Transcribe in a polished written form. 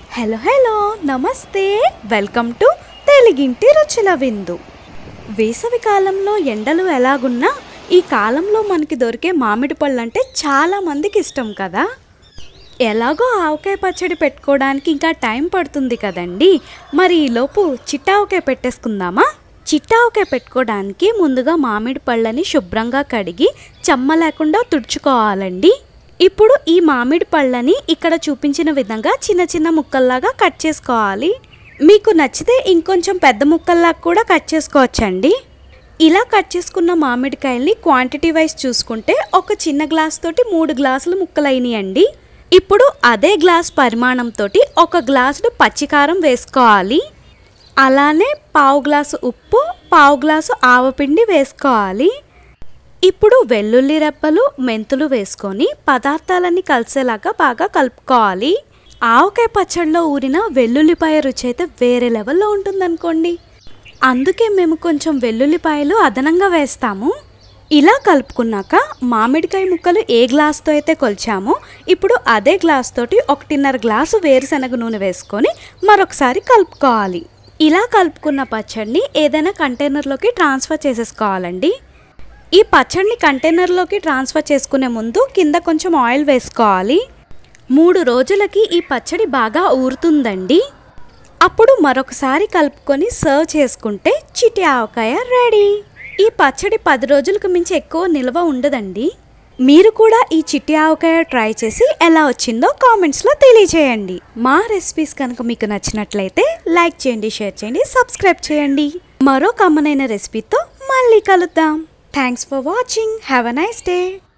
Hello hello నమస్తే welcome to తెలుగింటి రుచుల విందు. వేసవి కాలంలో ఎండలు ఎలాగున్నా ఈ కాలంలో మనకి దొరికే మామిడి పళ్ళు అంటే చాలా మందికి ఇష్టం కదా. ఎలాగో ఆవకాయ పచ్చడి పెట్టుకోవడానికి ఇంకా టైం పడుతుంది కదండి. మరి ఈలోపు చిట్టావకాయ పెట్టేసుకుందామా? చిట్టావకాయ పెట్టుకోవడానికి ముందుగా మామిడి పళ్ళని శుభ్రంగా కడిగి చెమ్మ లేకుండా తుడుచుకోవాలండి. ఇప్పుడు ఈ మామిడి పళ్ళని ఇక్కడ చూపించిన విధంగా చిన్న చిన్న ముక్కల్లాగా కట్ చేసుకోవాలి. మీకు నచ్చితే ఇంకొంచెం పెద్ద ముక్కల్లాగా కూడా కట్ చేసుకోవచ్చండి. ఇలా కట్ చేసుకున్న మామిడికాయల్ని క్వాంటిటీ వైజ్ చూసుకుంటే ఒక చిన్న గ్లాస్ తోటి 3 గ్లాసులు ముక్కలైనాయండి. ఇప్పుడు అదే గ్లాస్ పరిమాణంతో 1 గ్లాసు పచ్చికారం వేసుకోవాలి. అలానే పావు గ్లాసు ఉప్పు, పావు గ్లాసు ఆవపిండి వేసుకోవాలి. ఇప్పుడు వెల్లుల్లి రెబ్బలు, మెంతులు వేసుకొని పదార్థాలన్నీ కలిసేలాగా బాగా కలుపుకోవాలి. ఆవకాయ పచ్చడిలో ఊరిన వెల్లుల్లిపాయ రుచి అయితే వేరే లెవెల్లో ఉంటుందనుకోండి. అందుకే మేము కొంచెం వెల్లుల్లిపాయలు అదనంగా వేస్తాము. ఇలా కలుపుకున్నాక మామిడికాయ ముక్కలు ఏ గ్లాస్తో అయితే కొలిచామో ఇప్పుడు అదే గ్లాస్ తోటి 1.5 గ్లాసు వేరుశనగ నూనె వేసుకొని మరొకసారి కలుపుకోవాలి. ఇలా కలుపుకున్న పచ్చడిని ఏదైనా కంటైనర్లోకి ట్రాన్స్ఫర్ చేసేసుకోవాలండి. ఈ పచ్చడిని కంటైనర్లోకి ట్రాన్స్ఫర్ చేసుకునే ముందు కింద కొంచెం ఆయిల్ వేసుకోవాలి. 3 రోజులకి ఈ పచ్చడి బాగా ఊరుతుందండి. అప్పుడు మరొకసారి కలుపుకొని సర్వ్ చేసుకుంటే చిట్టి ఆవకాయ రెడీ. ఈ పచ్చడి 10 రోజులకు మించి ఎక్కువ నిల్వ ఉండదండి. మీరు కూడా ఈ చిట్టి ఆవకాయ ట్రై చేసి ఎలా వచ్చిందో కామెంట్స్లో తెలియజేయండి. మా రెసిపీస్ కనుక మీకు నచ్చినట్లయితే లైక్ చేయండి, షేర్ చేయండి, సబ్స్క్రైబ్ చేయండి. మరో కమ్మనైన రెసిపీతో మళ్ళీ కలుద్దాం. Thanks for watching. Have a nice day.